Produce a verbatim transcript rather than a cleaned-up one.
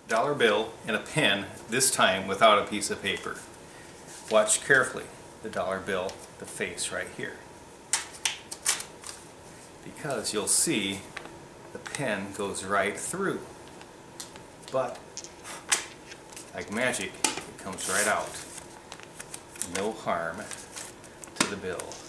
dollar bill and a pen, this time without a piece of paper. Watch carefully the dollar bill, the face right here, because you'll see the pen goes right through, but like magic it comes right out. No harm to the bill.